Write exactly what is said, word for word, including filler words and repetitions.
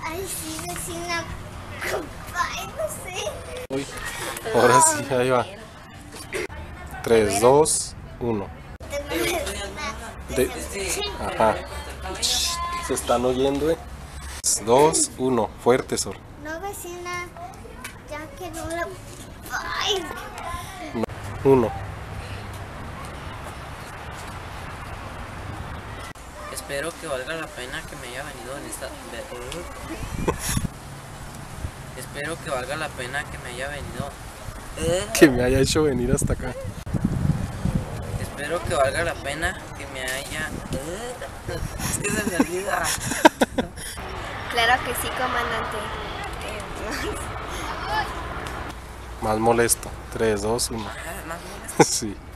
Ay, sí, vecina. Ay, no sé. Uy, ahora sí, ahí va. tres, dos, uno. De... Ajá. Se están oyendo, eh. dos, uno. Fuerte, Sol. No, vecina. Ya que no la... Ay. uno. Espero que valga la pena que me haya venido en esta... Espero que valga la pena que me haya venido... Que me haya hecho venir hasta acá. Espero que valga la pena que me haya... Es que se me olvida. Claro que sí, comandante. Más molesto. tres, dos, uno. Ah, más o menos. Sí.